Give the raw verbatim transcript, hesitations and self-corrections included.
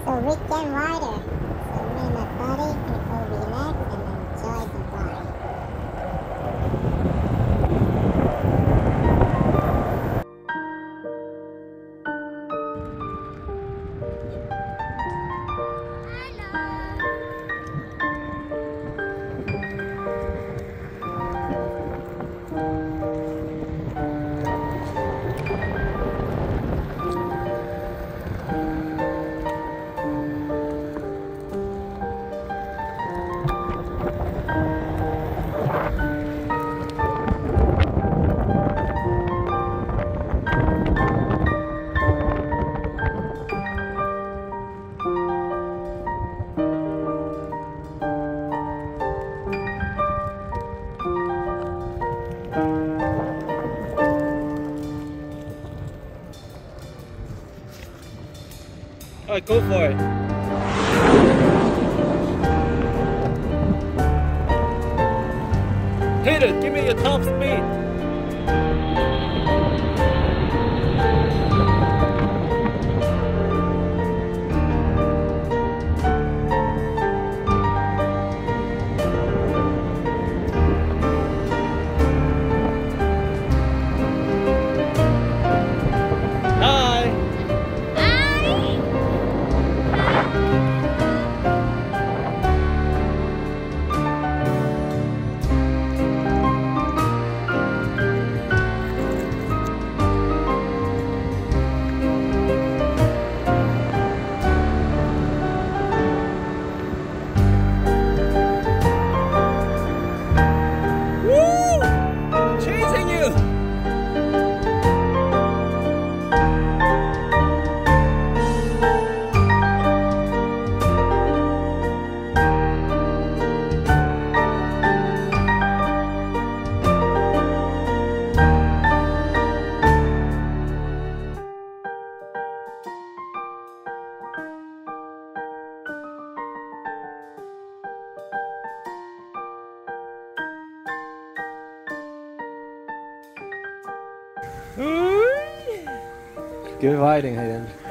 So weekend rider. So me and my buddy gonna go relax and enjoy the ride. Alright, go for it. Hit it, give me your top speed. Good riding, Hayden.